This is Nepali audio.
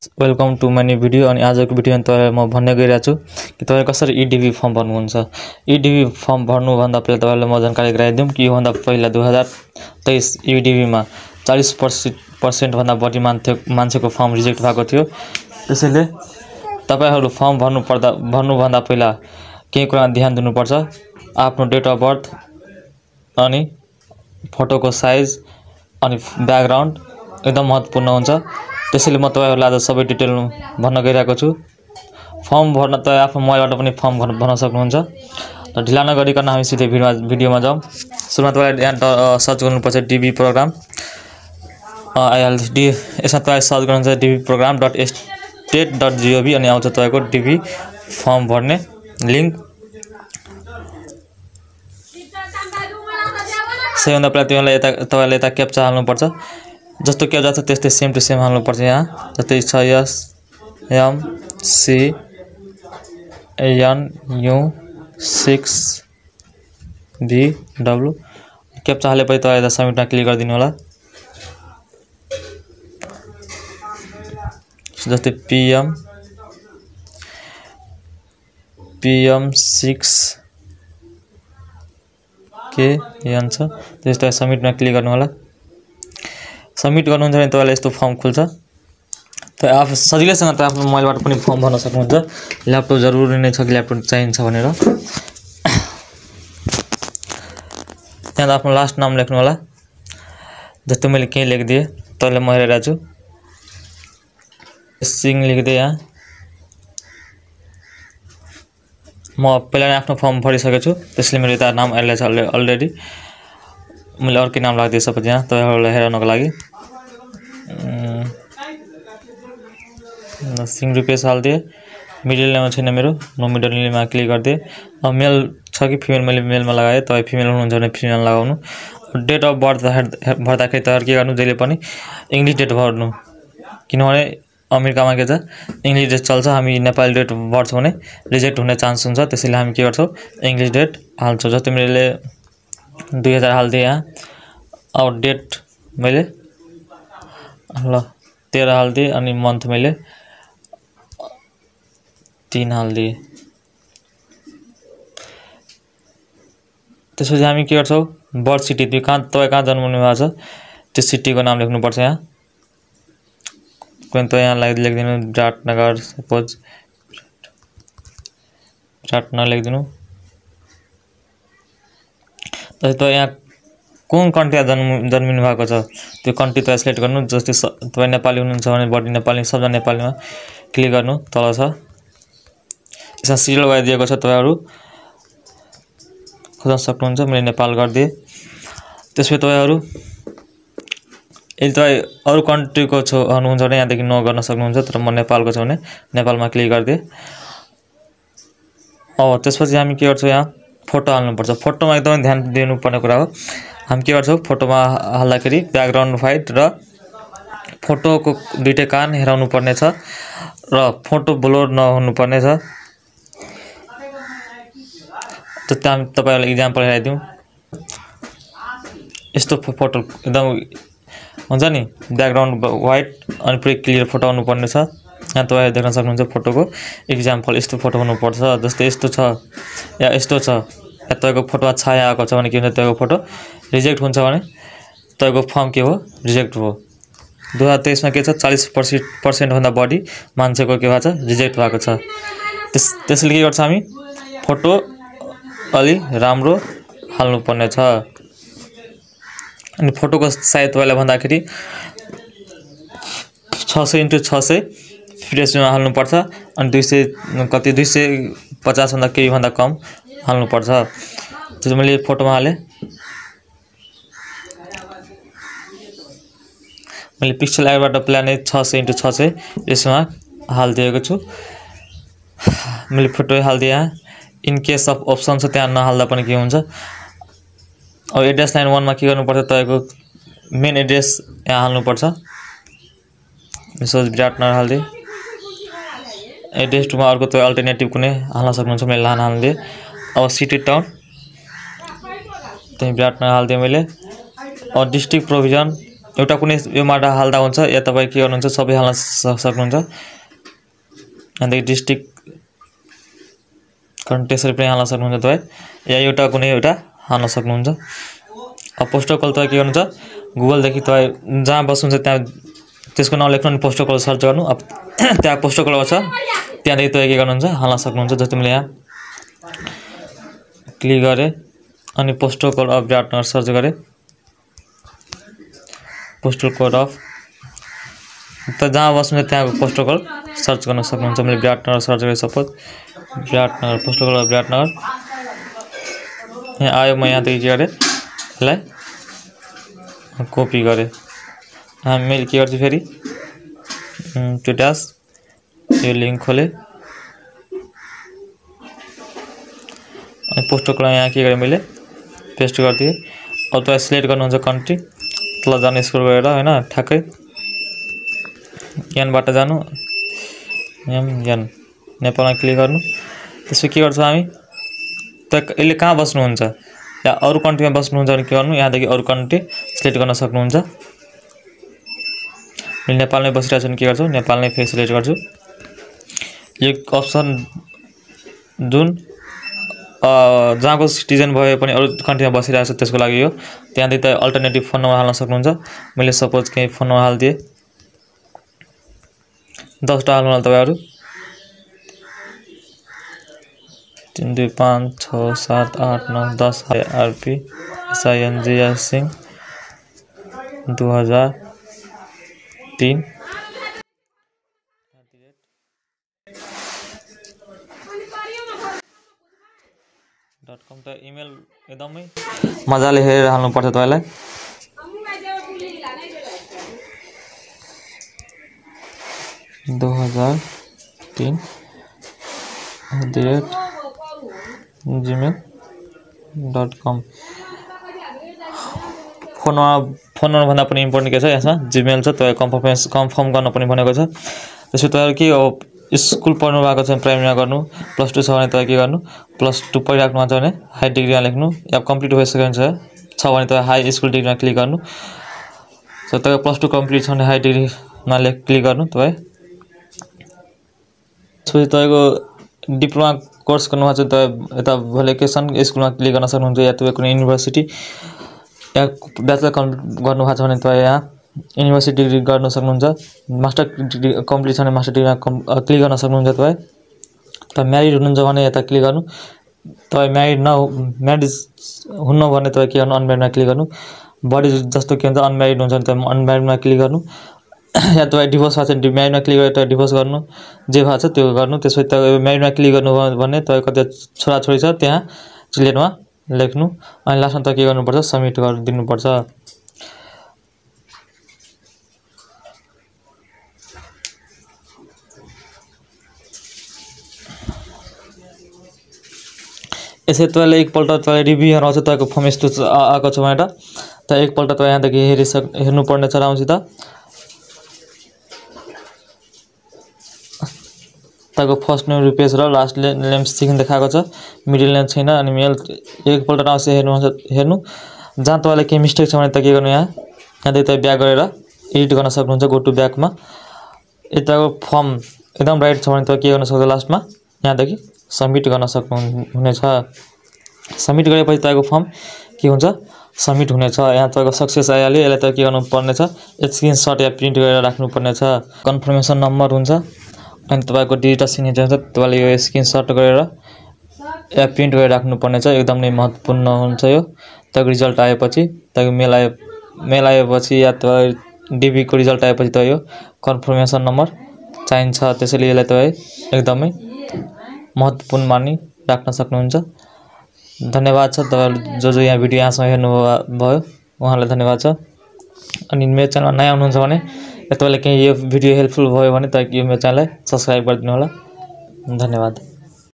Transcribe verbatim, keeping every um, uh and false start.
Welcome to my video. अनि आजको भिडियोमा तपाईलाई म भन्ने गइरहेको छु कि तपाईं कसरी ईडीबी फर्म भर्नुहुन्छ। ईडीबी फर्म भर्नुभन्दा पहिले तपाईलाई म जानकारी गराइदिउँ कि योभन्दा पहिला दुई हजार तेइस ईडीबी मा चालीस पर्सेंट भन्दा बढी मान्छे मान्छेको फर्म रिजेक्ट भएको थियो। त्यसैले तपाईहरु फर्म भर्नु पर्दा भर्नुभन्दा पहिला केही कुरा ध्यान दिनुपर्छ। आफ्नो डेट अफ बर्थ अनि फोटोको साइज अनि ब्याकग्राउन्ड एकदम महत्त्वपूर्ण हुन्छ। त्यसैले म तपाईहरुलाई आज सबै डिटेल भन्न गइरहेको छु। फर्म भर्न त आफ्नो मोबाइलबाट पनि फर्म भर्न सक्नुहुन्छ। र ढिला नगरिकन हामी सिधै भिडियोमा भिडियोमा जाउँ। सुरुमा तपाईले यहाँ सर्च गर्नुपर्छ डीबी प्रोग्राम आइएलडी। यसमा तपाईले सर्च गर्नुहुन्छ DB program dot state dot GOV अनि आउँछ तपाईको डीबी फर्म भर्ने लिंक। सबैभन्दा पहिला तपाईले यता तपाईले यता क्याप्चा हाल्नुपर्छ। जस्तो क्याप्चा छ त्यस्तै सेम टु सेम हाल्नुपर्छ। यहाँ जस्तै छ S M C N U six B W. Captcha हालेपछि तपाईले सबमिटमा क्लिक गरिदिनु होला। जस्तै PM PM six K N छ त्यस्तै सबमिटमा क्लिक गर्नु होला। सबमिट गर्नुहुन्छ भने तपाईलाई यस्तो फर्म खुल्छ। त आफू सजिलैसँग त आफ्नो मोबाइलबाट पनि फर्म भर्न सक्नुहुन्छ। ल्यापटप जरुरी नै छ कि ल्यापटप चाहिन्छ भनेर। त्यहाँ आफ्नो लास्ट नाम लेख्नु होला। जस्तो मैले के लेखिदिए तपाईलाई म हेरेर छु सिंह लेखिदिए। यहाँ म पहिला नै आफ्नो फर्म भरिसकेको छु त्यसले मेरो यता नाम आइरहेछ अलरेडी। मैले अर्कै नाम राखिदिए सबै यहाँ तपाईहरुलाई हेराउनको लागि। सिंह रुपेश हाल्दिए। मिडल नेम छैन मेरो, नो मिडल नेममा क्लिक गरिदिए। अब मेल छ कि फिमेल मैले मेलमा लगाए। तपाई फिमेल हुनुहुन्छ भने फिमेल लगाउनु। डेट अफ बर्थ भर्दाखेरि तपाईहरु के गर्नु जहिले पनि इंग्लिश डेट भर्नु। किनभने अमेरिकामा के छ इंग्लिश डेट चल्छ। हामी नेपाली डेट भर्छौं भने रिजेक्ट हुने चान्स हुन्छ। त्यसैले हामी के गर्छौं इंग्लिश डेट हाल्छौं। जस्तै मैले दुई हजार हाल्दिए। यहाँ अब डेट मैले ल तेह्र हाल्दिए अनि मन्थ मैले तीन हाल्दिए। त्यसपछि हामी के गर्छौं बर्थ सिटी त्यो कहाँ तपाई कहाँ जन्मनु भएको छ त्यो सिटीको नाम लेख्नुपर्छ। यहाँ कुन त यहाँ लेखिदिनु विराटनगर सपोज विराटनगर लेखिदिनु। त यहाँ कुन कन्ट्रीमा जन्म जन्मिनु भएको छ त्यो कन्ट्री तपाईले सिलेक्ट गर्नु। जस्तै तपाई नेपाली हुनुहुन्छ भने बडी नेपाली सबजना नेपालीमा क्लिक गर्नु। तल छ यसमा सिरियल वाइज दिएको छ तपाईहरु खोज्न सक्नुहुन्छ। मैले नेपाल गर्दिए। त्यसपछि तपाईहरु यदि तपाई अरु कन्ट्रीको छ हुनुहुन्छ भने यहाँदेखि नो गर्न सक्नुहुन्छ। तर म नेपालको छु भने नेपालमा क्लिक गरिदिए। अब त्यसपछि हामी के गर्छौं यहाँ फोटो हाल्नुपर्छ। फोटोमा एकदमै ध्यान दिनुपर्ने कुरा हो। हामी के गर्छौं फोटोमा हाल्दाखेरि ब्याकग्राउन्ड व्हाइट र फोटोको दुईटै कान हेराउनु पर्ने छ र फोटो ब्लर नहुनु पर्ने छ। त तपाईहरुलाई एक्जाम्पल हेराइदिउँ। यस्तो फोटो एकदम हुन्छ नि ब्याकग्राउन्ड व्हाइट अनि पुरै क्लियर फोटो आउनु पर्ने छ। यहाँ तपाईहरु देख्न सक्नुहुन्छ फोटोको एक्जाम्पल यस्तो फोटो हुनु पर्छ। जस्तै यस्तो छ या यस्तो छ या तपाईको फोटोमा छाया आएको छ भने के हुन्छ तपाईको फोटो रिजेक्ट हुन्छ भने तपाईको फर्म के हो रिजेक्ट हो। दुई हजार तेइस मा के छ चालीस पर्सेंट भन्दा बढी मान्छेको के भएको छ रिजेक्ट भएको छ। त्यस त्यसले के गर्छ हामी फोटो अलि राम्रो हाल्नु पर्ने छ। अनि फोटोको साइज तपाईलाई भन्दाखेरि छ सय इन्टु छ सय फ्रेसमा हाल्नु पर्छ। अनि दुई सय कति दुई सय पचास भन्दा केही भन्दा कम हाल्नु पर्छ। त्यसो मैले फोटोमा हाले। मैले पिक्सल एडबाट प्लान छ सय इन्टु छ सय यसमा हाल्दिएको छु। मैले फोटो हाल्दिए। यहाँ इन केस अफ अप्सन छ त्यहाँ नहाल्दा पनि के हुन्छ। अब एड्रेस लाइन वन मा के गर्नुपर्छ तपाईको मेन एड्रेस यहाँ हाल्नुपर्छ। सपोज विराटनगर हाल्दिए। एड्रेस टु मा अर्को तपाईं अल्टरनेटिभ कुनै हाल्न सक्नुहुन्छ। मैले लान हाल्दिए। अब सिटी टाउन त्यही विराटनगर हाल्दिए मैले। अब डिस्ट्रिक्ट प्रोभिजन एउटा कुनै योबाट हाल्दा हुन्छ या तपाईँ के गर्नुहुन्छ सबै हाल्न सक्नुहुन्छ। अनि डिस्ट्रिक्ट त्यसरी पनि हाल्न सक्नुहुन्छ तपाईँ, या एउटा कुनै एउटा हाल्न सक्नुहुन्छ। अब पोस्टल कोड तपाईँ के गर्नुहुन्छ गुगलदेखि तपाईँ जहाँ बस्नुहुन्छ त्यहाँ त्यसको नाम लेख्नु अनि पोस्टल कोड सर्च गर्नु। अब त्यहाँ पोस्टल कोड आउँछ, त्यहाँदेखि तपाईँ के गर्नुहुन्छ हाल्न सक्नुहुन्छ। जस्तै मैले यहाँ क्लिक गरेँ अनि postal code of Biratnagar search गरेँ, पोस्टल कोड अफ त जहाँ बस्नुहुन्छ त्यहाँको पोस्टल कोड सर्च गर्न सक्नुहुन्छ। मैले विराटनगर सर्च गरेँ, suppose Biratnagar postal code of Biratnagar यहाँ आयो। म यहाँदेखि के गरेँ यसलाई कपी गरेँ। यहाँ मैले के गर्छु फेरि त्यो ड्यास यो लिङ्क खोलेँ अनि पोस्टल कोड यहाँ के गरेँ मैले पेस्ट गरिदिएँ। अब तपाईँ सिलेक्ट गर्नुहुन्छ कन्ट्री, तल जानु स्क्रोल गरेर होइन ठ्याक्कै यानबाट जानु, एम यान नेपालमा क्लिक गर्नु। त्यसपछि के गर्छौँ हामी त यसले कहाँ बस्नुहुन्छ या अरू कन्ट्रीमा बस्नुहुन्छ भने के गर्नु यहाँदेखि अरू कन्ट्री सिलेक्ट गर्न सक्नुहुन्छ। मैले नेपालमै बसिरहेको छु भने के गर्छु नेपाल नै फेरि सिलेक्ट गर्छु। यो अप्सन जुन जहाँको सिटिजन भए पनि अरू कन्ट्रीमा बसिरहेको छ त्यसको लागि यो। त्यहाँदेखि त अल्टरनेटिभ फोन नम्बर हाल्न सक्नुहुन्छ। मैले सपोज केही फोन नम्बर हालिदिएँ, दसवटा हाल्नु होला तपाईँहरू, तिन दुई पाँच छ सात आठ नौ दस आरपी एसआइएनजिया सिंह दो हजार तीन डट कम। त इमेल एकदमै मजाले हेरेर हाल्नुपर्छ तपाईँलाई। दो हजार तीन at the rate gmail dot com. Phone phone नम्बरभन्दा पनि इम्पोर्टेन्ट के छ यसमा जिमेल छ, तपाईँ कन्फर्मेसन कन्फर्म गर्न पनि भनेको छ। त्यसपछि तपाईँहरू के हो स्कुल पढ्नु भएको छ भने प्राइमेरीमा गर्नु, प्लस टू छ भने तपाईँ के गर्नु प्लस टू पढिराख्नु भएको छ भने हाई डिग्रीमा लेख्नु, या कम्प्लिट भइसकेको छ भने तपाईँ हाई स्कुल डिग्रीमा क्लिक गर्नु। सो तपाईँ प्लस टू कम्प्लिट छ भने हाई डिग्रीमा लेख क्लिक गर्नु तपाईँ। त्यसपछि तपाईँको डिप्लोमा कोर्स गर्नुभएको छ तपाईँ यता भोकेसन स्कुलमा क्लिक गर्न सक्नुहुन्छ, या तपाईँ कुनै युनिभर्सिटी या ब्याचलर कम्प्लिट गर्नुभएको छ भने तपाईँ यहाँ युनिभर्सिटी डिग्री गर्न सक्नुहुन्छ। मास्टर डिग्री कम्प्लिट छ भने मास्टर डिग्रीमा कम् क्लिक गर्न सक्नुहुन्छ तपाईँ। तपाईँ म्यारिड हुनुहुन्छ भने यता क्लिक गर्नु, तपाईँ म्यारिड न म्यारिड हुन्न भने तपाईँ के गर्नु अनम्यारिडमा क्लिक गर्नु। बडी जस्तो के हुन्छ अनम्यारिड हुन्छ भने तपाईँ अनम्यारिडमा क्लिक गर्नु, या तपाईँ डिभोर्स भएको छ म्यारिडमा क्लिक गरेर तपाईँ डिभोर्स गर्नु, जे भएको छ त्यो गर्नु। त्यसपछि तपाईँ म्यारिडमा क्लिक गर्नुभयो भने तपाईँ कति छोराछोरी छ त्यहाँ चिल्ड्रेनमा लेख्नु, अनि लास्टमा तपाईँ के गर्नुपर्छ सबमिट गरिदिनुपर्छ। यसरी तपाईँले एकपल्ट तपाईँ रिभ्यू आउँछ तपाईँको फर्म यस्तो आएको छ भनेर त एकपल्ट तपाईँ यहाँदेखि हेरिसक हेर्नुपर्ने छ राम्रोसित। तपाईँको फर्स्ट नेम रुपेश र लास्ट नेम सिंह देखाएको छ, मिडल नेम छैन। अनि मेल एकपल्ट राम्रोसित हेर्नुहुन्छ हेर्नु। जहाँ तपाईँलाई केही मिस्टेक छ भने त के गर्नु यहाँ यहाँदेखि तपाईँ ब्याक गरेर एडिट गर्न सक्नुहुन्छ गो टु ब्याकमा। यताको फर्म एकदम राइट छ भने तपाईँ के गर्न सक्नुहुन्छ लास्टमा यहाँदेखि सबमिट गर्न सक्नु हुनेछ। सबमिट गरेपछि तपाईँको फर्म के हुन्छ सबमिट हुनेछ। यहाँ तपाईँको सक्सेस आइहाल्यो। यसलाई तपाईँ के गर्नुपर्नेछ स्क्रिनसट या प्रिन्ट गरेर राख्नुपर्नेछ। कन्फर्मेसन नम्बर हुन्छ अनि तपाईँको डिजिटल सिग्नेचर हुन्छ, तपाईँले यो स्क्रिनसट गरेर या प्रिन्ट गरेर राख्नुपर्नेछ। एकदम नै महत्त्वपूर्ण हुन्छ यो। तपाईँको रिजल्ट आएपछि तपाईँको मेल आए मेल आएपछि या तपाईँ डिबीको रिजल्ट आएपछि तपाईँ यो कन्फर्मेसन नम्बर चाहिन्छ। त्यसैले यसलाई तपाईँ एकदमै महत्त्वपूर्ण मानि राख्न सक्नुहुन्छ। धन्यवाद छ तपाईँहरू जो जो यहाँ भिडियो यहाँसम्म हेर्नुभयो उहाँलाई धन्यवाद छ। अनि मेरो च्यानलमा नयाँ हुनुहुन्छ भने तपाईँलाई केही यो भिडियो हेल्पफुल भयो भने तपाईँ यो मेरो च्यानललाई सब्सक्राइब गरिदिनु होला। धन्यवाद।